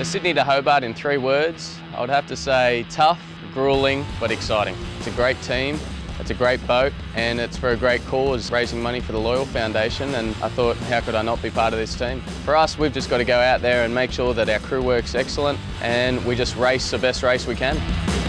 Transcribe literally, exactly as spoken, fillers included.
Sydney to Hobart in three words, I would have to say tough, grueling, but exciting. It's a great team, it's a great boat, and it's for a great cause, raising money for the Loyal Foundation, and I thought, how could I not be part of this team? For us, we've just got to go out there and make sure that our crew work's excellent, and we just race the best race we can.